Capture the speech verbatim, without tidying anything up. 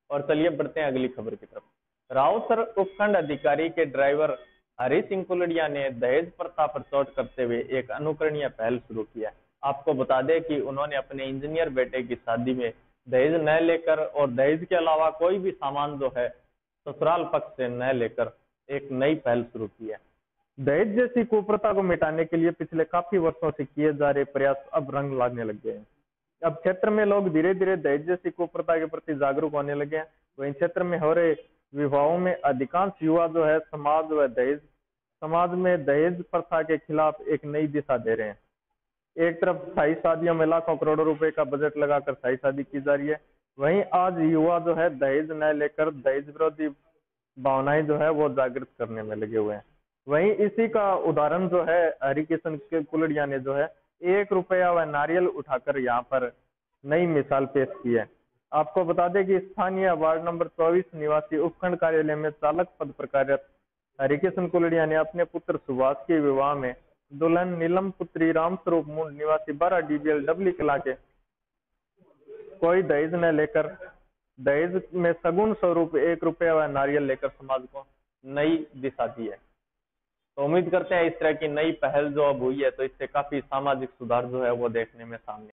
और चलिए बढ़ते हैं अगली खबर की तरफ। राउसर उपखंड अधिकारी के ड्राइवर हरी सिंह कुलड़िया ने दहेज प्रथा पर चोट करते हुए एक अनुकरणीय पहल शुरू किया। आपको बता दें कि उन्होंने अपने इंजीनियर बेटे की शादी में दहेज न लेकर और दहेज के अलावा कोई भी सामान जो है ससुराल पक्ष से न लेकर एक नई पहल शुरू की है। दहेज जैसी कुप्रथा को मिटाने के लिए पिछले काफी वर्षों से किए जा रहे प्रयास अब रंग लाने लग गए हैं। अब क्षेत्र में लोग धीरे धीरे दहेज जैसी कुप्रथा के प्रति जागरूक होने लगे हैं। वहीं क्षेत्र में हो रहे विवाहों में अधिकांश युवा जो है समाज व दहेज समाज में दहेज प्रथा के खिलाफ एक नई दिशा दे रहे हैं। एक तरफ शाही शादियों में लाखों करोड़ों रुपए का बजट लगाकर शाही शादी की जा रही है, वहीं आज युवा जो है दहेज न लेकर दहेज विरोधी भावनाएं जो है वो जागृत करने में लगे हुए हैं। वहीं इसी का उदाहरण जो है हरिकिशन के कुलड़िया ने जो है एक रुपया व नारियल उठाकर यहाँ पर नई मिसाल पेश की है। आपको बता दें कि स्थानीय वार्ड नंबर चौबीस निवासी उपखंड कार्यालय में चालक पद पर कार्यरत हरिकिशन कुलड़िया ने अपने पुत्र सुभाष के विवाह में दुल्हन नीलम पुत्री रामस्वरूप मूल निवासी बारह डीबीएल डबली कला के कोई दहेज न लेकर दहेज में सगुन स्वरूप एक रुपया व नारियल लेकर समाज को नई दिशा दी है। तो उम्मीद करते हैं इस तरह की नई पहल जो अब हुई है तो इससे काफी सामाजिक सुधार जो है वो देखने में सामने